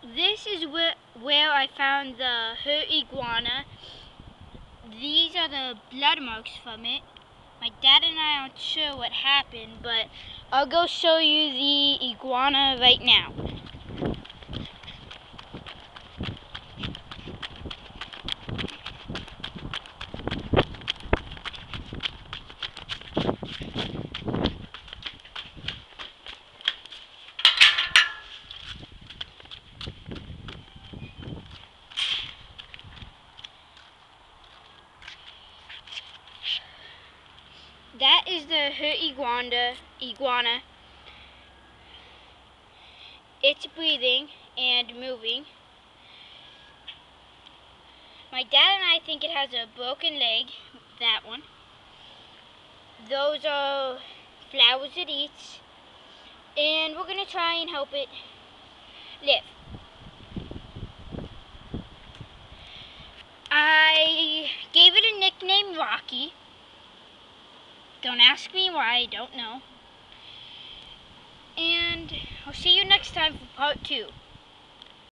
This is where I found the hurt iguana. These are the blood marks from it. My dad and I aren't sure what happened, but I'll go show you the iguana right now. That is the hurt iguana. It's breathing and moving. My dad and I think it has a broken leg, that one. Those are flowers it eats. And we're going to try and help it live. I gave it a nickname, Rocky. Don't ask me why, I don't know. And I'll see you next time for part 2.